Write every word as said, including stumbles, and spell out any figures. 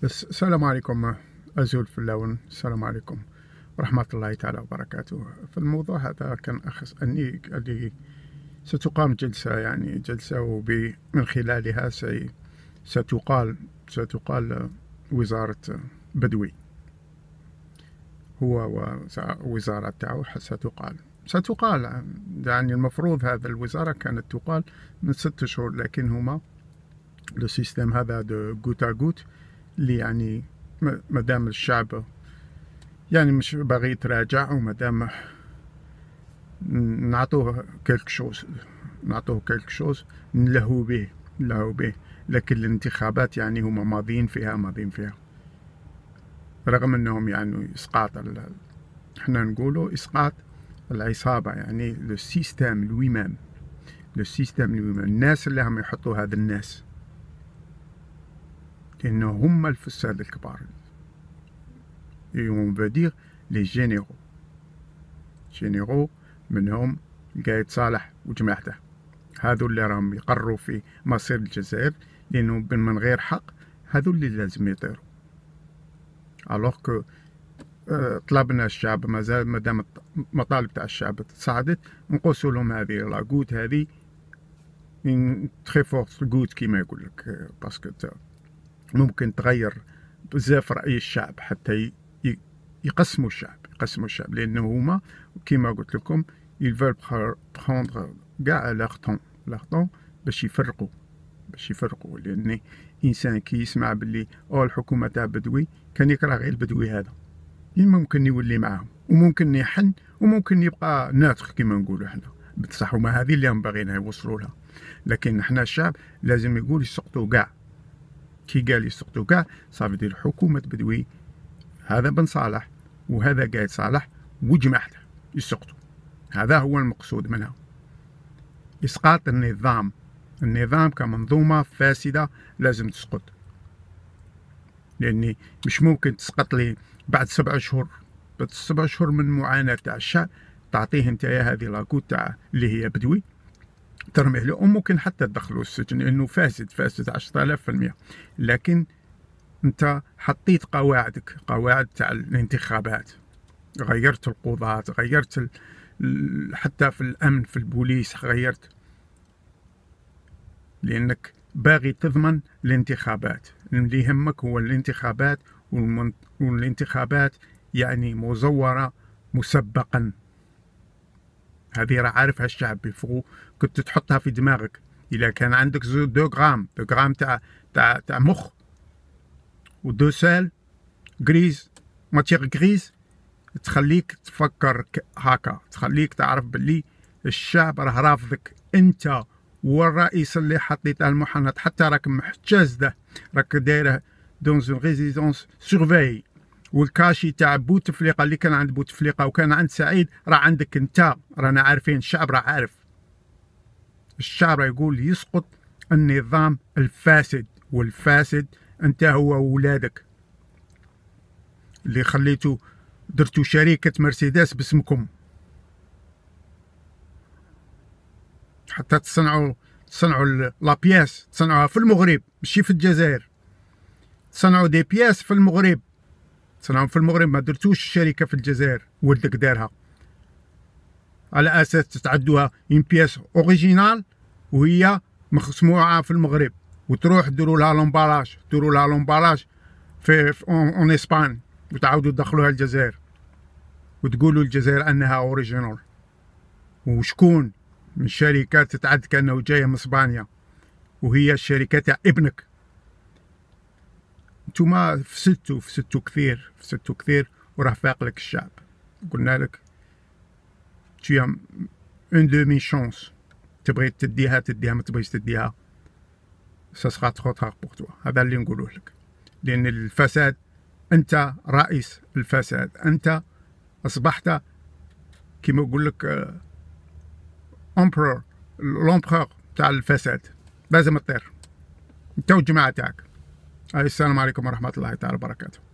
السلام عليكم أزول في اللون. السلام عليكم ورحمة الله تعالى وبركاته. في الموضوع هذا كان أخص أني اللي ستقام جلسة يعني جلسة ومن خلالها سي ستقال ستقال وزارة بدوي هو ووزارة تاعو ستقال ستقال يعني المفروض هذا الوزارة كانت تقال من ست شهور، لكن هما لو سيستم هذا دو غوت غوت اللي يعني مادام الشعب يعني مش باغي يتراجع ومادام نعطوه كلك شوز نعطوه كلك شوز نلهو به نلهو به لكن الانتخابات يعني هما ماضيين فيها ماضيين فيها رغم انهم يعني اسقاط احنا نقولوا اسقاط العصابة، يعني لو سيستم الويمام لو سيستم الويمام الناس اللي هم يحطوا هذا الناس إنه هم الفساد الكبار يوم بدير لي جينيرو جينيرو منهم قايد صالح وجماعته، هذو اللي راهم يقرروا في مصير الجزائر، لأنه من غير حق هذو اللي لازم يطيروا. الوغ كو طلبنا الشعب مازال مادام المطالب تاع الشعب تصاعدت نقصوا لهم هذه لاغوت هذه تخي فورت غوت كيما يقول لك، باسكو ممكن تغير بزاف رأي الشعب حتى يقسموا الشعب يقسموا الشعب لأنه هما كيما قلت لكم يلفول بخوندغ كاع لوغ طون لوغ طون باش يفرقوا باش يفرقوا لأن إنسان كي يسمع باللي أو الحكومة تاع بدوي كان يكره غير البدوي هذا ممكن يولي معاهم وممكن يحن وممكن يبقى ناتخ كيما نقولوا احنا، بصح هما هذه اللي هم باغيين يوصلوا لها، لكن احنا الشعب لازم يقول يسقطوا كاع. كي قال يسقطوا كاع صافي دير حكومة بدوي، هذا بن صالح وهذا قايد صالح وجماعته يسقطوا، هذا هو المقصود منها، إسقاط النظام. النظام كمنظومة فاسدة لازم تسقط، لأني مش ممكن تسقط لي بعد سبع شهور بعد سبع شهور من معاناة تاع الشعب تعطيه انت هذه لاكوت تاع اللي هي بدوي ترميه له، وممكن حتى تدخلوا السجن لأنه فاسد فاسد عشرة آلاف في المية، لكن أنت حطيت قواعدك قواعد تاع الانتخابات، غيرت القضاة، غيرت ال... حتى في الأمن في البوليس غيرت، لأنك باغي تضمن الانتخابات. اللي يهمك هو الانتخابات، والمن... والانتخابات يعني مزورة مسبقا، هذه راه عارفها الشعب بفغو، كنت تحطها في دماغك. إذا كان عندك زو دو غرام دو غرام تاع تاع تاع مخ ودو سال غريز ماتيغ غريز تخليك تفكر هكا، تخليك تعرف باللي الشعب راه رافضك انت والرئيس اللي حطيته المحنط، حتى راك محتجز ده راك دايره دون اون ريزيدونس سورفي، والكاشي تاع بوتفليقه اللي كان عند بوتفليقه وكان عند سعيد راه عندك انت، رانا عارفين الشعب راه عارف. الشعب راه يقول يسقط النظام الفاسد، والفاسد انت هو وولادك اللي خليتوا درتوا شركة مرسيدس باسمكم حتى تصنعوا تصنعوا لابياس تصنعوها في المغرب ماشي في الجزائر، تصنعوا دي بياس في المغرب تصنعوا في المغرب، ما درتوش الشركة في الجزائر ولدك دارها على اساس تتعدوها اون بياس اوريجينال وهي مصنوعة في المغرب، وتروح ديروا لها لومبالاج ديروا لها لومبالاج في, في اون اسبان وتعاودوا تدخلوها الجزائر وتقولوا الجزائر انها اوريجينال. وشكون من شركات تتعد كانه جايه من اسبانيا وهي الشركه تاع ابنك. نتوما فسدتوا فسدتوا كثير فسدتوا كثير وراه فاق لك الشعب. قلنا لك tu as une demi chance، تبغي تديها تديها، ما تبغيش تديها ça sera trop tard pour toi. هذا اللي نقوله لك، لأن الفساد أنت رئيس الفساد، أنت أصبحت كما يقول لك امبرور لومبرور تاع الفساد، لازم تطير أنت والجماعة تاعك. السلام عليكم ورحمة الله تعالى وبركاته.